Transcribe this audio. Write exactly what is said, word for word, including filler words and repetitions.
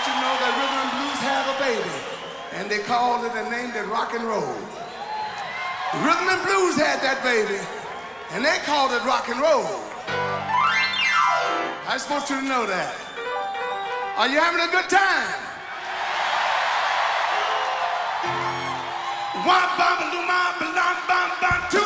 you to know that rhythm and blues had a baby, and they called it and named it rock and roll. Rhythm and blues had that baby, and they called it rock and roll. I just want you to know that. Are you having a good time? One bum, do my bum, bum, bum, two.